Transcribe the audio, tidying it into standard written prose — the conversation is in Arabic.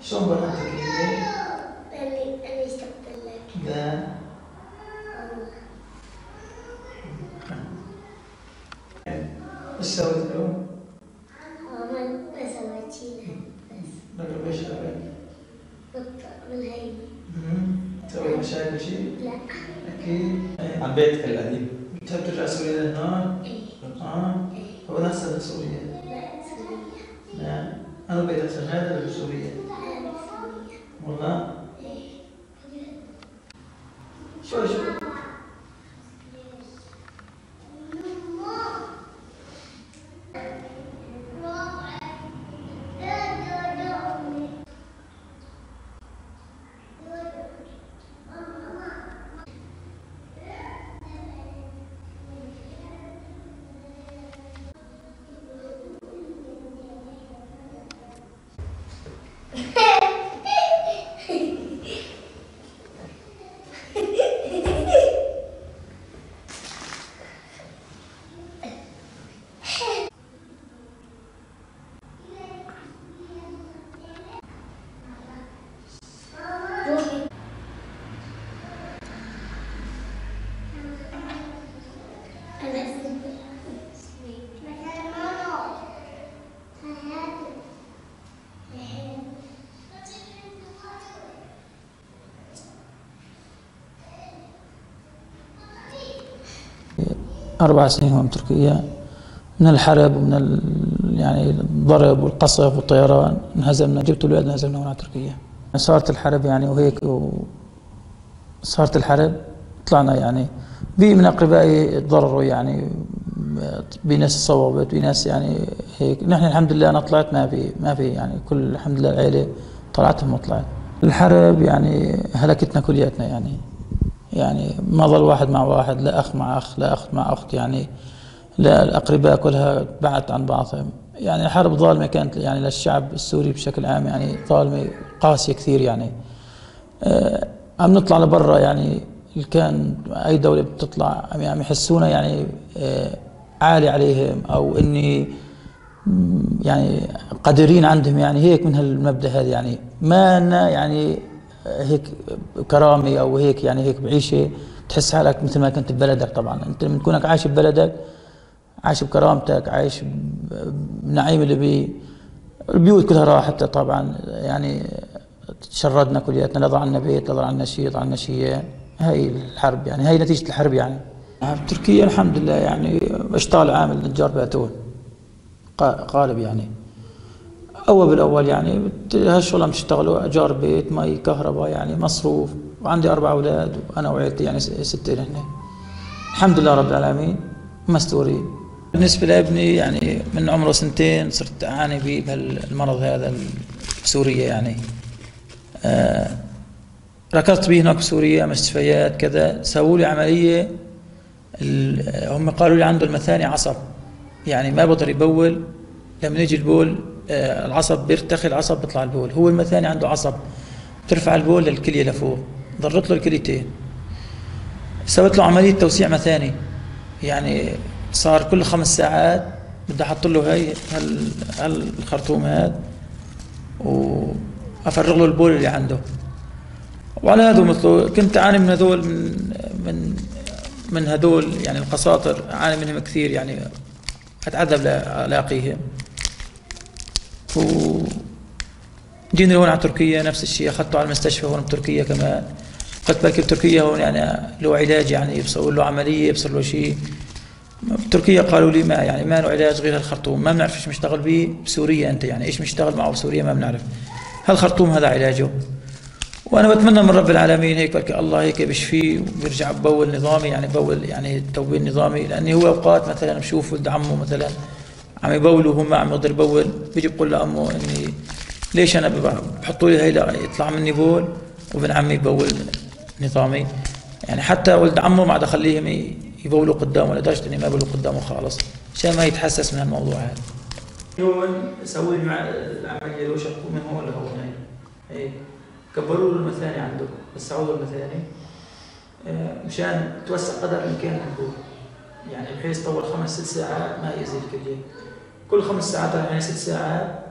شلون برا تركيا؟ أنا اشتقت لك. لا. ايش سويت اليوم؟ ما سويت شيء بس. نقرب ايش سويت؟ بالهيدي. تسوي مشاكل شيء؟ لا. اكيد. عن بيتك القديم. تحب ترجع سوريا لهناك؟ ايه. هو نفسك سوريا؟ لا سوريا. نعم. أنا بيت أحسن هذا ولا سوريا؟ أنا سوريا. والله؟ ايه. شوي شوي. أربع سنين هون بتركيا، من الحرب ومن يعني الضرب والقصف والطيران انهزمنا، جبت الولاد انهزمنا هون على تركيا. صارت الحرب يعني وهيك صارت الحرب طلعنا يعني من أقربائي تضرروا يعني بناس صوبت بناس يعني هيك. نحن الحمد لله أنا طلعت ما في يعني كل الحمد لله العائلة طلعتهم وطلعت. الحرب يعني هلكتنا كلياتنا يعني ما ظل واحد مع واحد، لا أخ مع أخ، لا أخت مع أخت، يعني لا الأقرباء كلها بعدت عن بعضهم. يعني الحرب ظالمة كانت يعني للشعب السوري بشكل عام، يعني ظالمة قاسية كثير يعني. عم نطلع لبرا يعني كان أي دولة بتطلع عم يحسونا يعني عالي عليهم أو إني يعني قادرين عندهم، يعني هيك من هالمبدأ هذا، يعني ما لنا يعني هيك كرامة أو هيك يعني هيك بعيشة تحس حالك مثل ما كنت ببلدك. طبعا أنت من كونك عايش ببلدك عايش بكرامتك، عايش بنعيم اللي البيوت كلها راحت طبعا، يعني تشردنا كلياتنا، لا ضل عنا بيت، لا ضل عنا شيء، ضل عنا شيء. هاي الحرب يعني هاي نتيجة الحرب يعني. بتركيا الحمد لله يعني اشتغل عامل نجار باتون قالب يعني. أول بالأول يعني هالشغل عم تشتغلوا أجار بيت، مي، كهرباء، يعني مصروف، وعندي 4 أولاد وأنا وعيلتي يعني 6 نحن. الحمد لله رب العالمين مستورين. بالنسبة لابني يعني من عمره 2 صرت أعاني بهالمرض هذا بسوريا يعني. ركضت به هناك بسوريا مستشفيات كذا، سووا لي عملية. هم قالوا لي عنده المثاني عصب، يعني ما بقدر يبول. لما يجي البول العصب بيرتخي، العصب بيطلع البول. هو المثاني عنده عصب ترفع البول للكلية لفوق، ضرت له الكليتين. سوت له عملية توسيع مثاني، يعني صار كل 5 ساعات بدي احط له هالخرطوم هذا وافرغ له البول اللي عنده. وعلى هذا مثله كنت اعاني من هذول من هذول يعني القساطر، اعاني منهم كثير يعني، اتعذب لاقيهم. وجينا هون على تركيا نفس الشيء، اخذته على المستشفى هون بتركيا كمان. قلت بلكي بتركيا هون يعني له علاج، يعني يبصر له عمليه، يبصر له شيء. بتركيا قالوا لي ما له علاج غير هالخرطوم، ما بنعرف ايش بنشتغل به بسوريا. انت يعني ايش بنشتغل معه بسوريا ما بنعرف، هالخرطوم هذا علاجه. وانا بتمنى من رب العالمين هيك بلكي الله هيك بيشفيه وبيرجع ببول نظامي، يعني بول يعني توبيل نظامي. لاني هو اوقات مثلا بشوف ولد عمه مثلا عم يبول وهو ما عم يقدر يبول، بيجي بقول لامه اني ليش انا بحطوا لي هي يطلع مني بول وابن عمي يبول نظامي. يعني حتى ولد عمه ما عاد اخليهم يبولوا قدامه، لدرجه اني ما يبولوا قدامه خالص عشان ما يتحسس من هالموضوع هذا. هون سووا لي مع العمليه لو شقوا من هون لهون هي كبروا له المثاني عنده، وسعوا له المثاني مشان توسع قدر الامكان البول، يعني بحيث طول 5-6 ساعات ما يأذي الكليه. كل 5 ساعات يعني 6 ساعات